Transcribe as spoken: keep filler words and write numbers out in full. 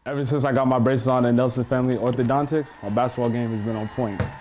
Ever since I got my braces on at Nelson Family Orthodontics, my basketball game has been on point.